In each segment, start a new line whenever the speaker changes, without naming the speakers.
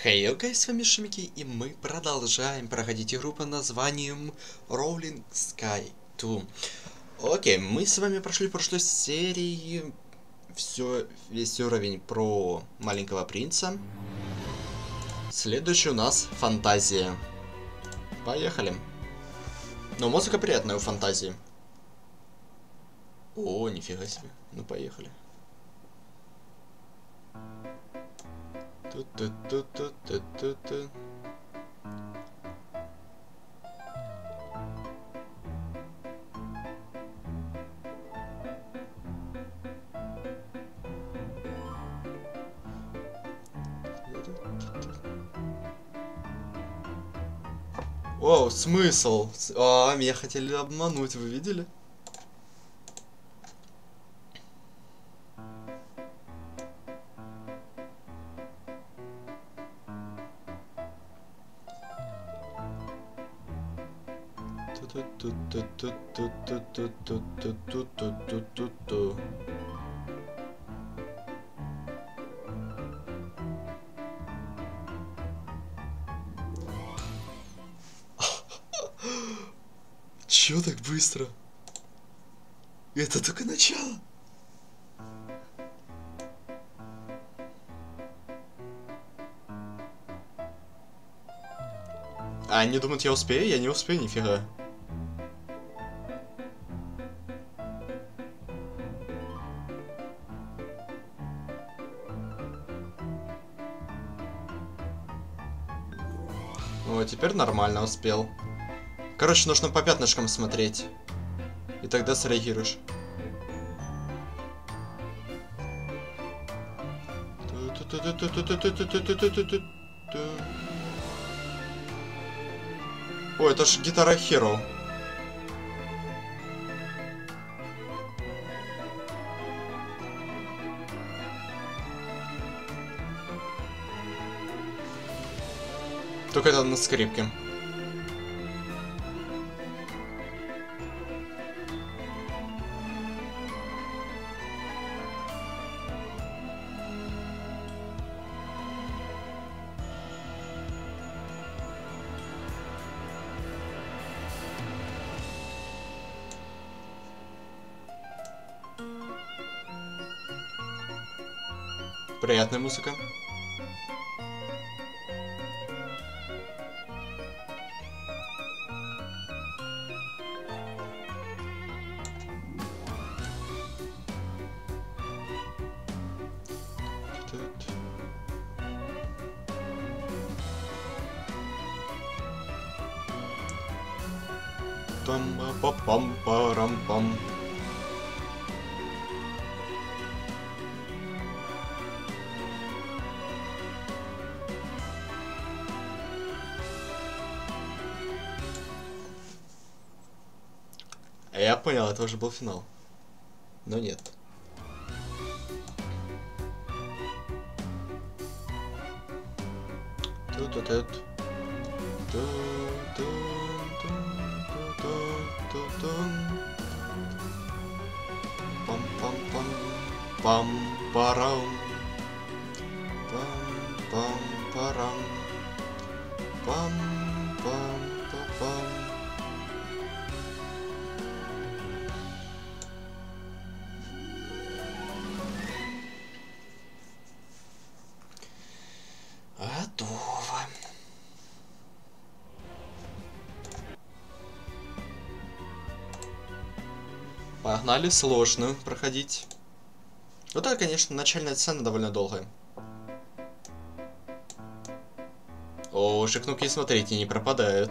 Хей, окей, с вами Шимики, и мы продолжаем проходить игру под названием Rolling Sky 2. Окей, мы с вами прошли в прошлой серии весь уровень про Маленького Принца. Следующий у нас фантазия. Поехали. Но музыка приятная у фантазии. О, нифига себе. Ну, поехали. Ту-ту-ту-ту-ту-ту-ту. О, смысл? Меня хотели обмануть, вы видели? Ту-ту-ту-ту-ту-ту-ту-ту-ту-ту-ту-ту-ту-ту. Чё так быстро? Это только начало. А они думают, я успею? Я не успею, нифига. О, теперь нормально успел. Короче, нужно по пятнышкам смотреть. И тогда среагируешь. Ой, это ж гитара Hero. Только это на скрипке. Приятная музыка. Там-па-пам-парам-пам. Я понял, это уже был финал. Но нет. Пам-пам-пам. Пам-парам. Пам-пам-парам. Пам-пам-па-пам. Готово. Погнали сложную проходить. Вот это, конечно, начальная сцена довольно долгая. О, шикнуки, смотрите, не пропадают.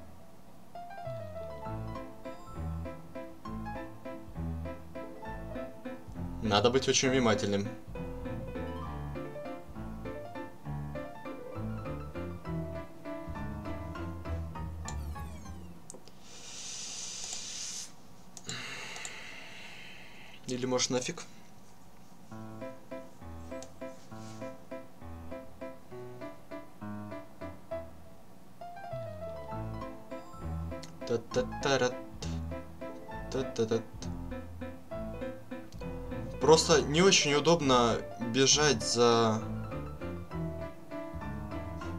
Надо быть очень внимательным. Или может нафиг? Та-та-та-рат. Та-та-та. Просто не очень удобно бежать за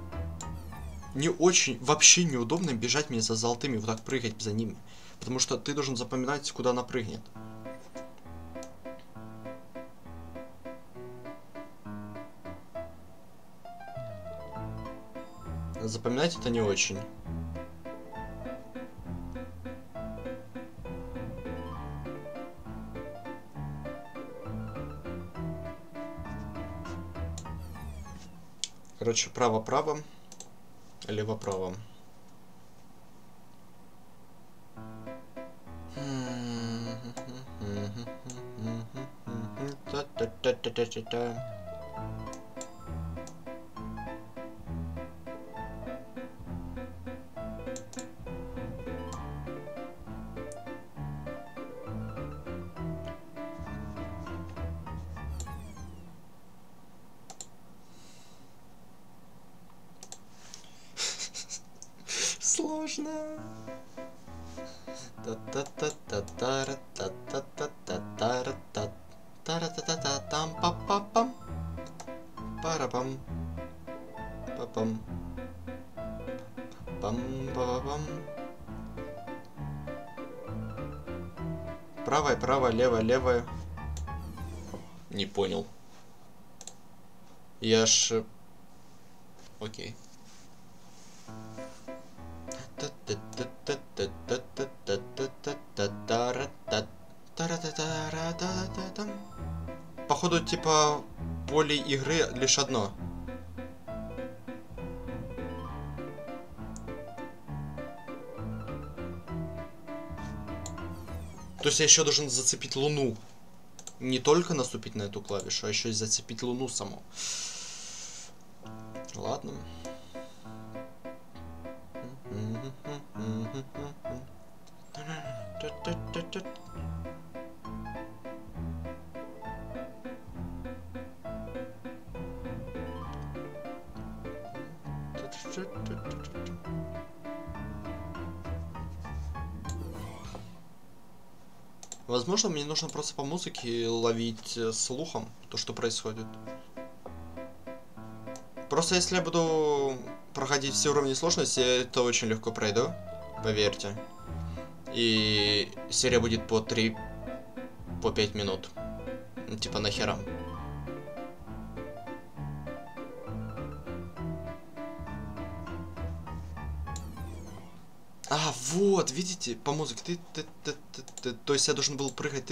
не очень, вообще неудобно бежать мне за золотыми, вот так прыгать за ними. Потому что ты должен запоминать, куда она прыгнет. Запоминать это не очень. Короче, право-право, лево-право. Сложно. Та-та-та-та-та-та-та-та-та-та-та-та-там-па-па-пам. Пара-пам. Па-пам. Пам-па-пам. Правая, правая, левая, левая. Не понял. Я ж... Окей. Походу, типа, поле игры лишь одно. То есть я еще должен зацепить Луну. Не только наступить на эту клавишу, а еще и зацепить Луну саму. Ладно. Возможно, мне нужно просто по музыке ловить слухом то, что происходит. Просто если я буду проходить все уровни сложности, я это очень легко пройду, поверьте. И серия будет по 3, по 5 минут. Типа нахера. А, вот, видите, по музыке. То есть я должен был прыгать.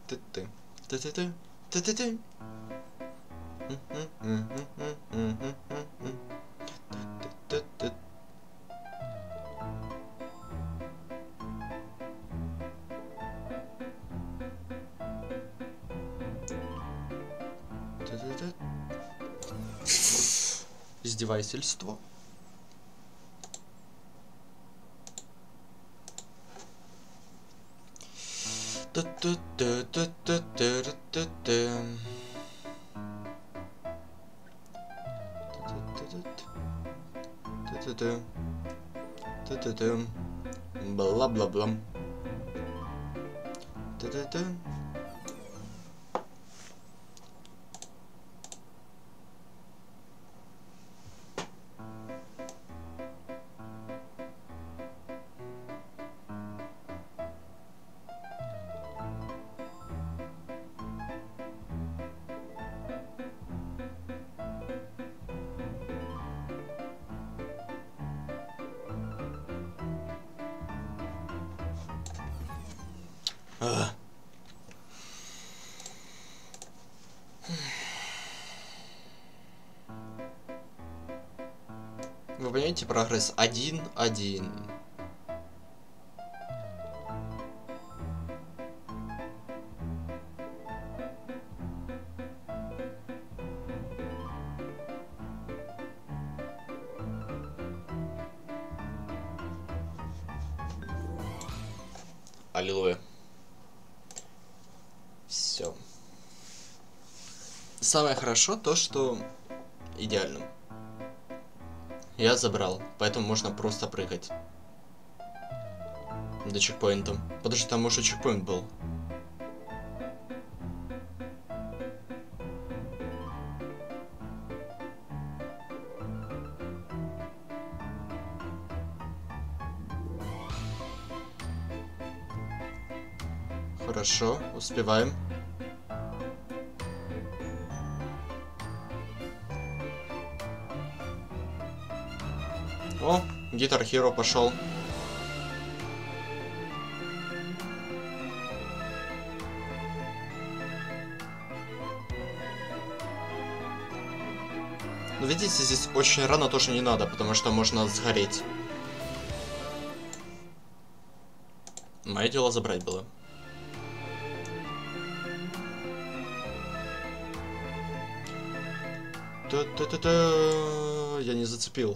Издевательство. Бла-бла-бла. Вы понимаете, прогресс 1-1. Аллилуйя. Все. Самое хорошо то, что идеально. Я забрал, поэтому можно просто прыгать. До чекпоинта. Подожди, там может чекпоинт был. Хорошо, успеваем. О, Guitar Hero пошел. Но видите, здесь очень рано тоже не надо, потому что можно сгореть. Мое дело забрать было. Та-та-та-та. Я не зацепил.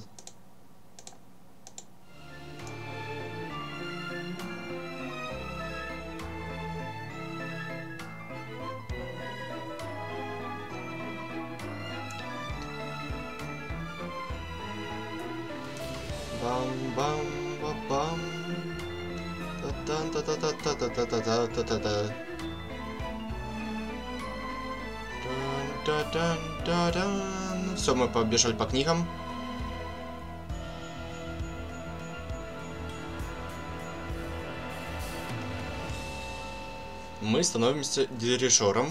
Бам-бам-ба-бам. Та-та-та-та-та-та-та-та-та-та-та. Все, мы побежали по книгам. Мы становимся дирижером.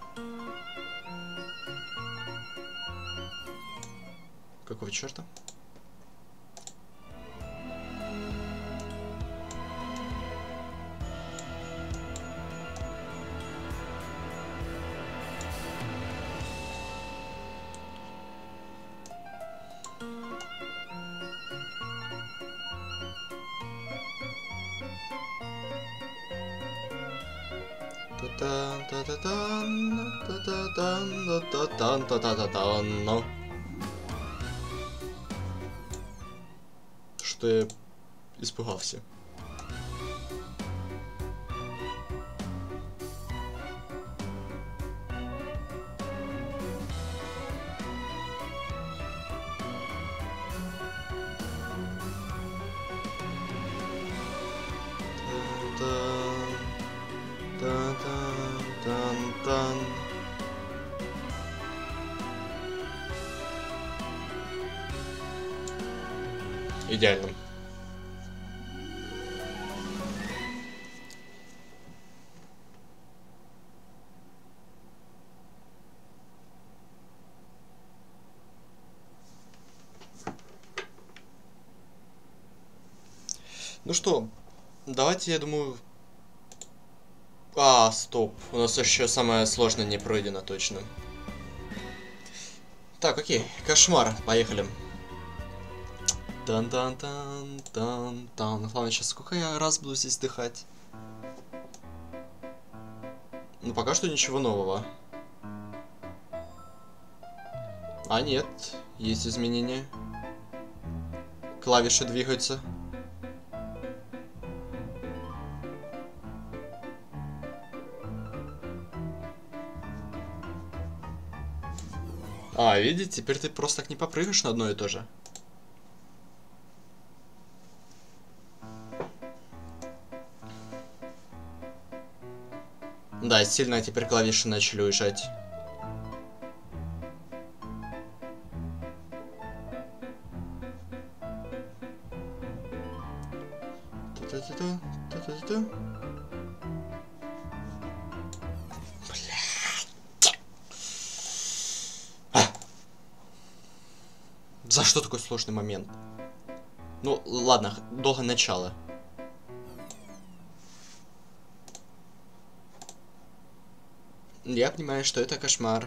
Какого черта? Что я испугался. Идеально. Ну что, давайте, я думаю... А, стоп. У нас еще самое сложное не пройдено точно. Так, окей. Кошмар. Поехали. Тан-тан-тан-тан-тан. Главное, сейчас сколько я раз буду здесь дыхать? Ну, пока что ничего нового. А, нет. Есть изменения. Клавиши двигаются. А, видите, теперь ты просто так не попрыгаешь на одно и то же. Да, сильно теперь клавиши начали уезжать. За что такой сложный момент? Ну, ладно, долго начало. Я понимаю, что это кошмар.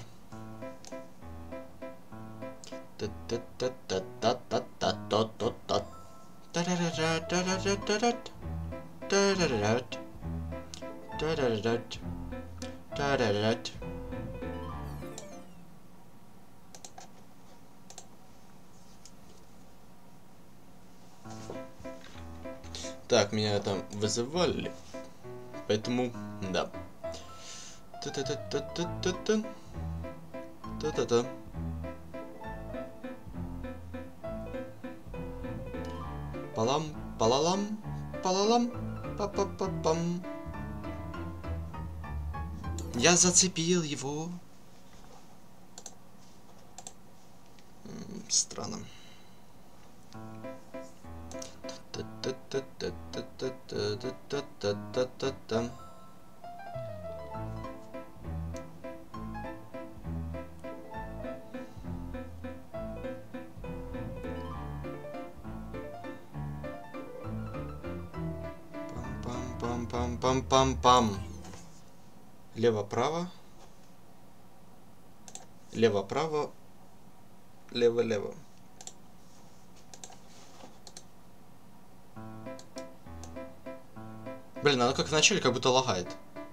Так, меня там вызывали, поэтому да. Та-та-та. Палам, палалам, палалам, па-па-па-пам. Я зацепил его. Странно. Пам-пам-пам-пам-пам. Лево-право. Лево-право. Лево-лево. Блин, оно как в начале, как будто лагает.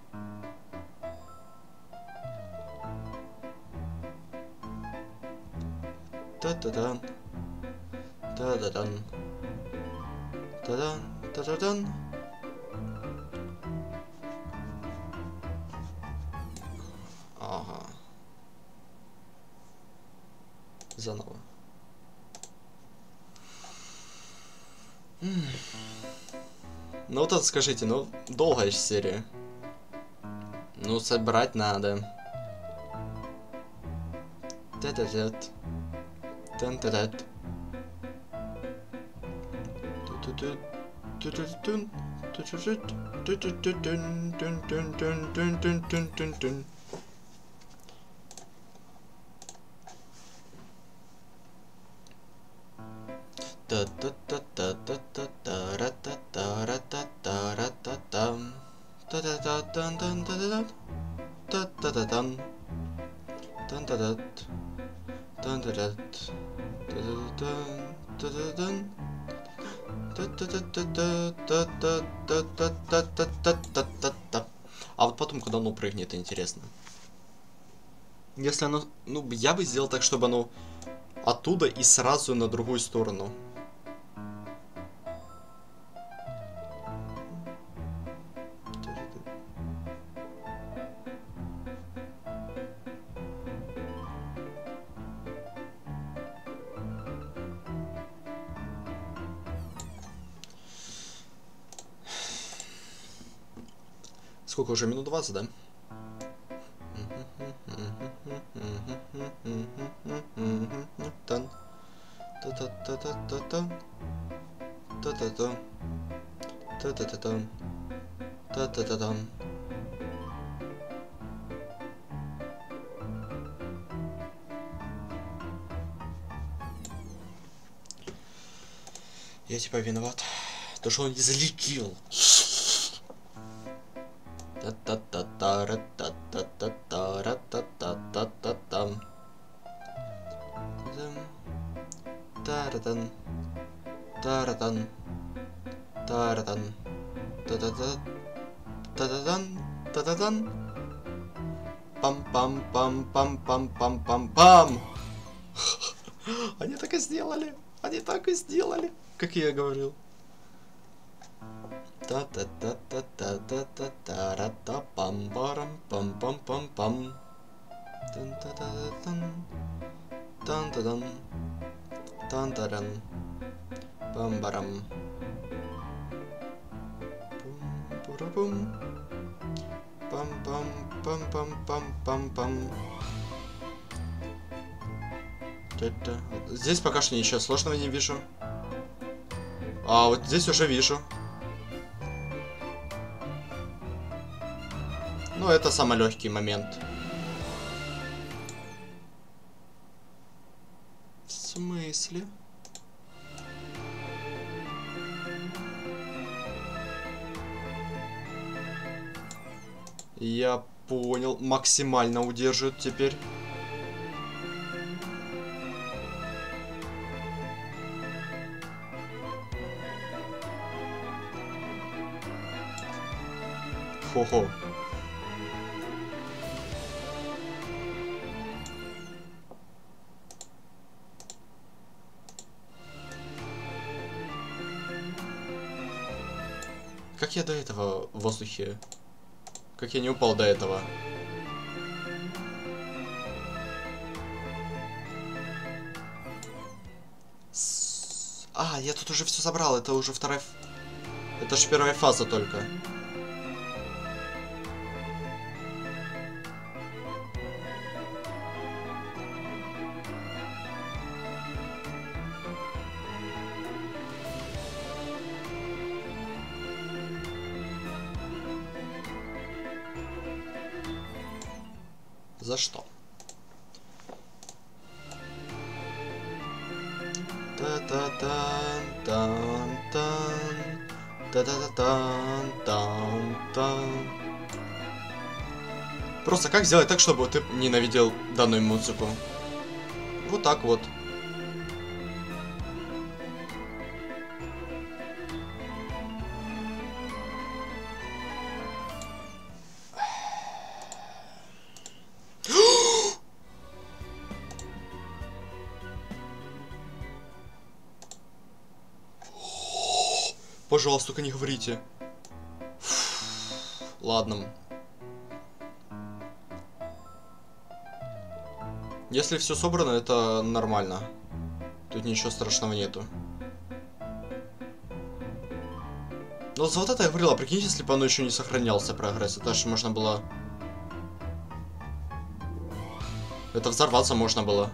Та-та-дан. Та-да-дан. Та-дан. Та-да-дан. Ага. Заново. Ну вот скажите, ну долгая серия. Ну собрать надо. Та-та-тат. Тан-та-тат. Ту-ту-ту. Ту-ту-тун. Ту-ту-тут. Ту-ту-тун. Тун-тун-тун-тун-тун-тун-тун. Та-та-та-та-та-та-та-ра-та-та-ра-та-та-ра-та-там. Та-та-та-тан-тан-та-та-тан. Та-та-та-тан. Тан-та-тат. Тан-та-тат. Та-та-та-тан. Та-та-та-та-та-та-та-та-та-та-та-та-та-та. А вот потом, когда оно прыгнет, интересно. Если оно... Ну, я бы сделал так, чтобы оно оттуда и сразу на другую сторону. Сколько уже? Минут 20, да? Тан. Та-та-та-та-та-та. Та-та-та. Та-та-та-та. Та-та-та-та. Я типа виноват. То, что он не залетел. Та-та-та-та-ра-та-та-та-та-ра-та-та-та-та-там. Таратан. Таратан. Таратан. Та-та-та. Та-та-дан. Та-та-дан. Пам-пам-пам-пам-пам-пам-пам-пам. Они так и сделали. Они так и сделали. Как я говорил. Та-та-та-та-та-та-та-та-ра-та-пам-барам-пам-пам-пам-пам. Тан-та-та-та-тан. Тан-та-дан. Тан-таран. Пам-барам. Пум-пура-пум. Пам-пам-пам-пам-пам-пам-пам. Здесь пока что ничего сложного не вижу. А вот здесь уже вижу. Ну, это самый легкий момент. В смысле? Я понял. Максимально удерживают теперь. Хо-хо. Как я до этого в воздухе? Как я не упал до этого? А, я тут уже все забрал. Это уже вторая... Это же первая фаза только. За что? Та-та-тан-тан-тан. Та-та-та-тан-тан-тан. Просто как сделать так, чтобы ты ненавидел данную музыку? Вот так вот. Пожалуйста, только не говорите. Ладно. Если все собрано, это нормально. Тут ничего страшного нету. Но за вот это я говорил, а прикиньте, если бы оно еще не сохранялся, прогресс. Это же можно было... Это взорваться можно было.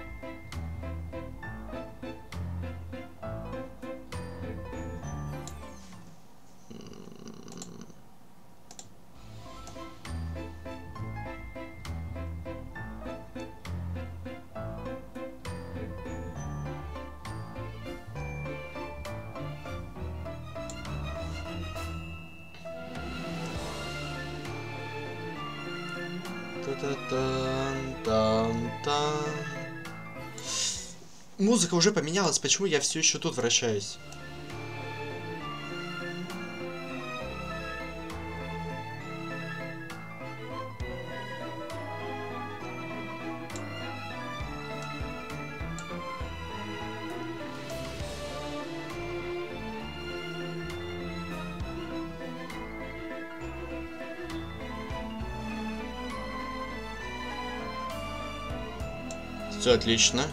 Музыка уже поменялась, почему я все еще тут вращаюсь? Все отлично.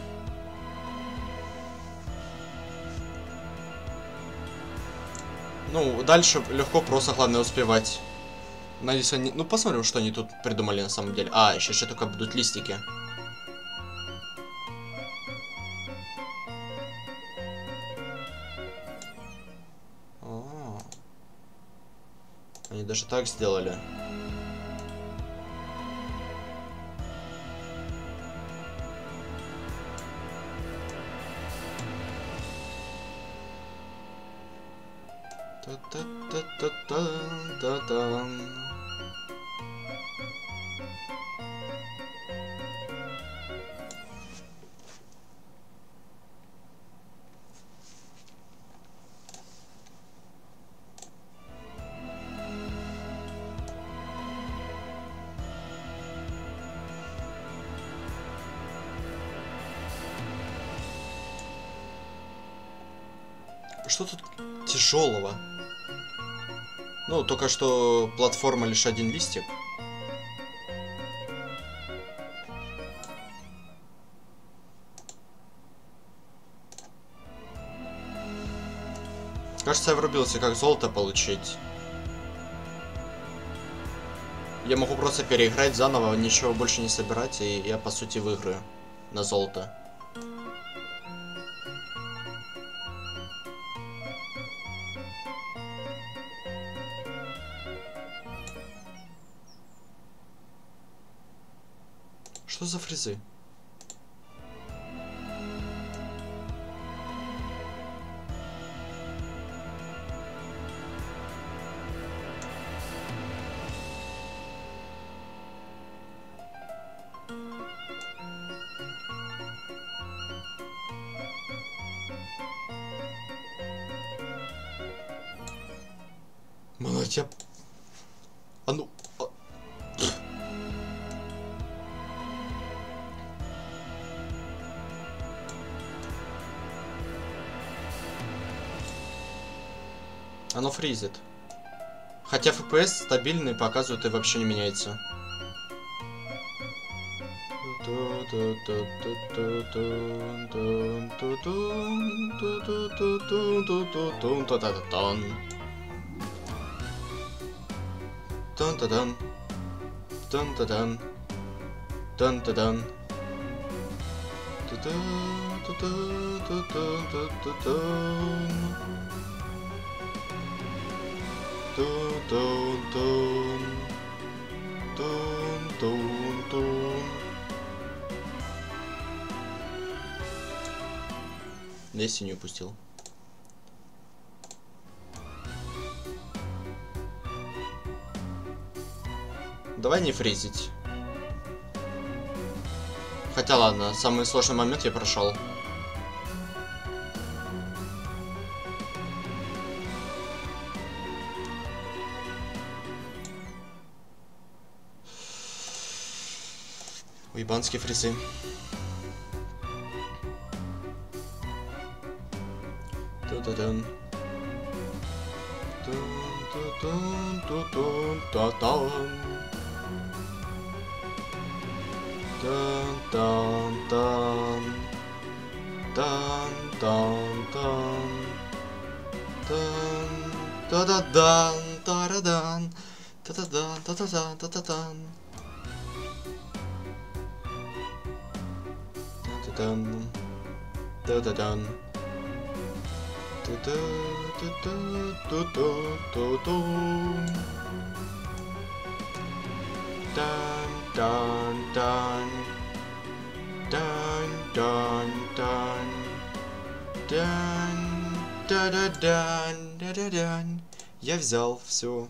Ну, дальше легко, просто главное успевать. Надеюсь, они... Ну, посмотрим, что они тут придумали на самом деле. А, еще только будут листики. Они даже так сделали. Та-та-та-та-та-та-та. Что тут тяжелого? Ну, только что платформа лишь один листик. Кажется, я врубился, как золото получить. Я могу просто переиграть заново, ничего больше не собирать, и я, по сути, выиграю на золото. Что за фрезы? Молодец. А ну... Оно фризит. Хотя FPS стабильный, показывает и вообще не меняется. Тан-та-дан. Тан-та-дан. Тан-та-дан. Я синюю пустил. Давай не фризить. Хотя ладно, самый сложный момент я прошел. Уебанские фризы. Ту-ту-дун. Тун-тун-тун-тун-тун-тун. Тан-тан-тан. Тан-тан-тан. Тан. Та-да-дан, та-да-дан. Та-да-дан, та-да-дан, та-да-дан. Та-да-дан. Та-да-дан. Ту-ту-ту-ту-ту-ту-ту. Дан-дан-дан. Дан-дан-дан. Дан. Да-да-дан. Да-да-дан. Я взял все.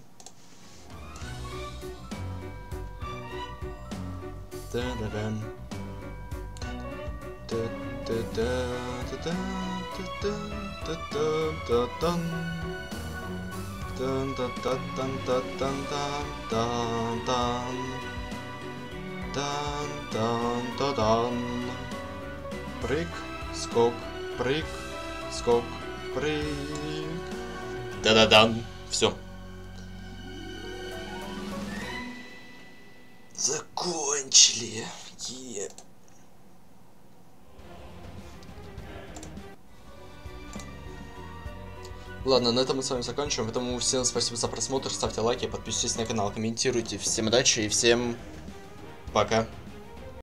Да-да-дан. Да-да-да-да-да-да-да-да-да-дан. Дан-да-да-дан-да-дан-дан-дан. Дан-дан-да-дан. Прыг, скок, прыг, скок, прыг. Да-да-дан. Все. Закончили. Ладно, на этом мы с вами заканчиваем. Поэтому всем спасибо за просмотр. Ставьте лайки, подписывайтесь на канал, комментируйте. Всем удачи и всем пока.